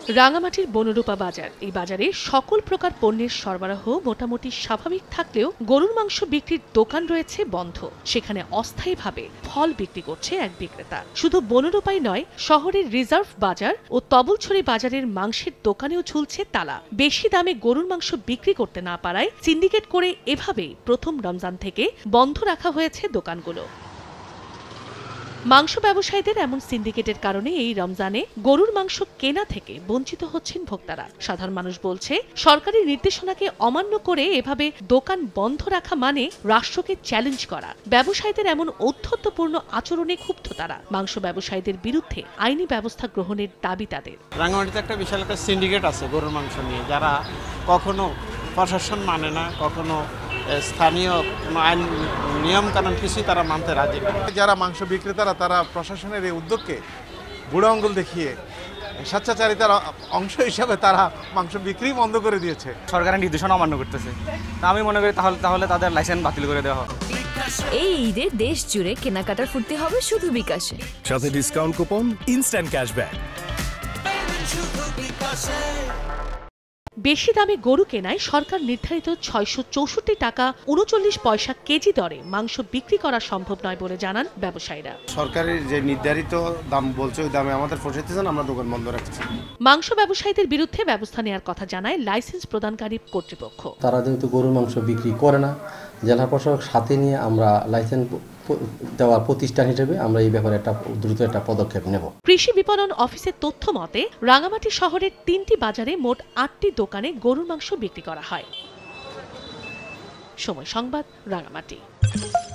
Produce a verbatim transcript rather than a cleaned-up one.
রাঙামাটির বনরূপা বাজার এই বাজারে সকল প্রকার পণ্যের সরবরাহ মোটামুটি স্বাভাবিক থাকলেও গরুর মাংস বিক্রির দোকান রয়েছে বন্ধ। সেখানে অস্থায়ীভাবে ফল বিক্রি করছে এক বিক্রেতা। শুধু বনরূপাই নয়, শহরের রিজার্ভ বাজার ও তবলছড়ি বাজারের মাংসের দোকানেও ঝুলছে তালা। বেশি দামে গরুর মাংস বিক্রি করতে না পারায় সিন্ডিকেট করে এভাবেই প্রথম রমজান থেকে বন্ধ রাখা হয়েছে দোকানগুলো। মাংস ব্যবসায়ীদের এমন সিন্ডিকেটের কারণে এই রমজানে গরুর মাংস কেনা থেকে বঞ্চিত হচ্ছেন ভোক্তারা। সাধারণ মানুষ বলছে, সরকারি নির্দেশনাকে অমান্য করে এভাবে দোকান বন্ধ রাখা মানে রাষ্ট্রকে চ্যালেঞ্জ করা। ব্যবসায়ীদের এমন ঔদ্ধত্যপূর্ণ আচরণে ক্ষুব্ধ তারা। মাংস ব্যবসায়ীদের বিরুদ্ধে আইনি ব্যবস্থা গ্রহণের দাবি তাদের। রাঙ্গামাটিতে একটা বিশাল একটা সিন্ডিকেট আছে গরুর মাংস নিয়ে, যারা কখনো প্রশাসন মানে না, কখনো স্থানীয় কোনো আইন নিয়ম কানুন কিছুই তারা মানতে রাজি না। যারা মাংস বিক্রেতারা তারা প্রশাসনের এই উদ্যোগকে বুড়ো আঙ্গুল দেখিয়ে স্বেচ্ছাচারিতার অংশ হিসাবে তারা মাংস বিক্রি বন্ধ করে দিয়েছে। সরকারের নির্দেশনা অমান্য করতেছে। আমি মনে করি তাহলে তাহলে তাদের লাইসেন্স বাতিল করে দেওয়া হবে। এই ঈদে দেশ জুড়ে কেনাকাটার ফুর্তি হবে শুধু বিকাশে, সাথে ডিসকাউন্ট কুপন, ইনস্ট্যান্ট ক্যাশব্যাক। বেশি দামে গরু কেনায় সরকার নির্ধারিত ছয়শো চৌষট্টি টাকা উনচল্লিশ পয়সা কেজি দরে মাংস বিক্রি করা সম্ভব নয় বলে জানান ব্যবসায়ীরা। সরকারের যে নির্ধারিত দাম বলছে ওই দামে আমাদের পোষাইতেছে না, আমরা দোকান বন্ধ রাখছি। মাংস ব্যবসায়ীদের বিরুদ্ধে ব্যবস্থা নেওয়ার কথা জানায় লাইসেন্স প্রদানকারী কর্তৃপক্ষ। তারা যেহেতু গরুর মাংস বিক্রি করে না, জেলা প্রশাসক সাথে নিয়ে আমরা লাইসেন্স দেওয়ার প্রতিষ্ঠান হিসেবে আমরা এই ব্যাপারে একটা দ্রুত একটা পদক্ষেপ নেব। কৃষি বিপণন অফিসের তথ্য মতে রাঙামাটি শহরের তিনটি বাজারে মোট আটটি দোকানে গরুর মাংস বিক্রি করা হয়। সময় সংবাদ, রাঙামাটি।